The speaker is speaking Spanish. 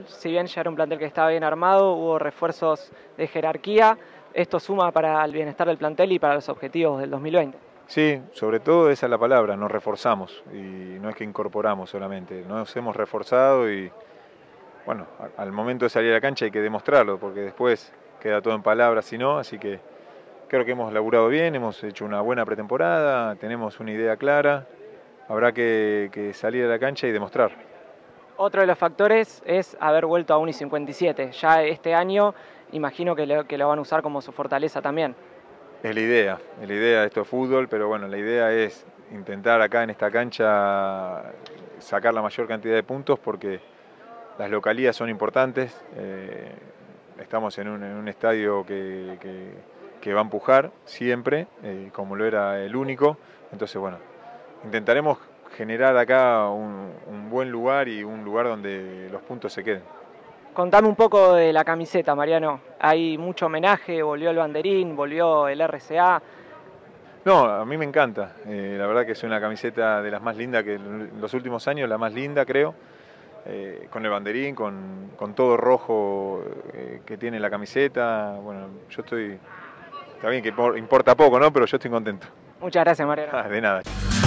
si bien ya era un plantel que estaba bien armado, hubo refuerzos de jerarquía. ¿Esto suma para el bienestar del plantel y para los objetivos del 2020? Sí, sobre todo esa es la palabra, nos reforzamos y no es que incorporamos solamente, nos hemos reforzado y bueno, al momento de salir a la cancha hay que demostrarlo porque después queda todo en palabras y no, así que creo que hemos laburado bien, hemos hecho una buena pretemporada, tenemos una idea clara, habrá que salir a la cancha y demostrar. Otro de los factores es haber vuelto a 1.57. Ya este año imagino que lo van a usar como su fortaleza también. Es la idea de esto es fútbol, pero bueno, la idea es intentar acá en esta cancha sacar la mayor cantidad de puntos porque las localías son importantes. Estamos en un estadio que va a empujar siempre, como lo era el único. Entonces, bueno, intentaremos generar acá un buen lugar y un lugar donde los puntos se queden. Contame un poco de la camiseta, Mariano. Hay mucho homenaje, volvió el banderín, volvió el RCA. No, a mí me encanta. La verdad que es una camiseta de las más lindas que en los últimos años, la más linda creo. Con el banderín, con todo rojo que tiene la camiseta. Bueno, yo estoy, está bien que importa poco, ¿no? Pero yo estoy contento. Muchas gracias, Mariano. De nada.